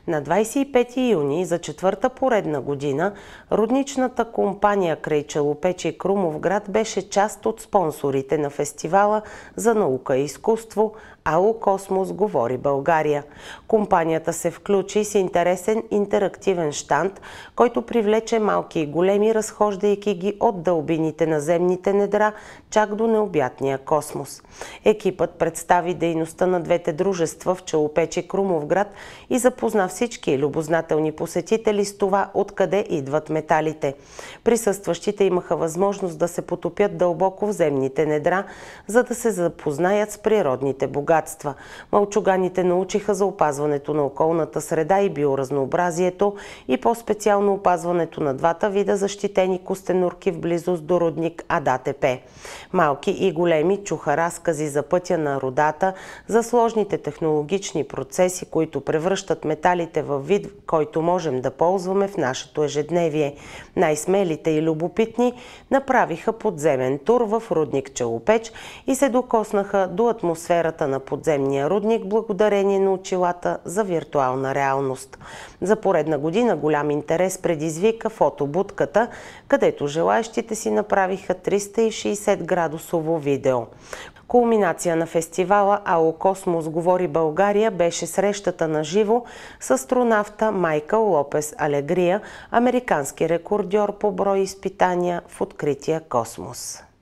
На 25 юни за четвърта поредна година рудничната компания край Челопече и Крумовград беше част от спонсорите на фестивала за наука и изкуство АУ Космос говори България. Компанията се включи с интересен интерактивен щанд, който привлече малки и големи, разхождайки ги от дълбините на земните недра чак до необятния космос. Екипът представи дейността на двете дружества в Челопече и Крумовград и запозна всички любознателни посетители с това откъде идват металите. Присъстващите имаха възможност да се потопят дълбоко в земните недра, за да се запознаят с природните богатства. Мълчуганите научиха за опазването на околната среда и биоразнообразието и по-специално опазването на двата вида защитени костенурки в близост до рудник АДАТП. Малки и големи чуха разкази за пътя на рудата, за сложните технологични процеси, които превръщат металите във вид, който можем да ползваме в нашето ежедневие. Най-смелите и любопитни направиха подземен тур в рудник Челопеч и се докоснаха до атмосферата на подземния рудник благодарение на очилата за виртуална реалност. За поредна година голям интерес предизвика фотобудката, където желаещите си направиха 360-градусово видео. Кулминация на фестивала АУ Космос говори България беше срещата на живо с астронавта Майкъл Лопес Алегрия, американски рекордьор по брой изпитания в открития космос.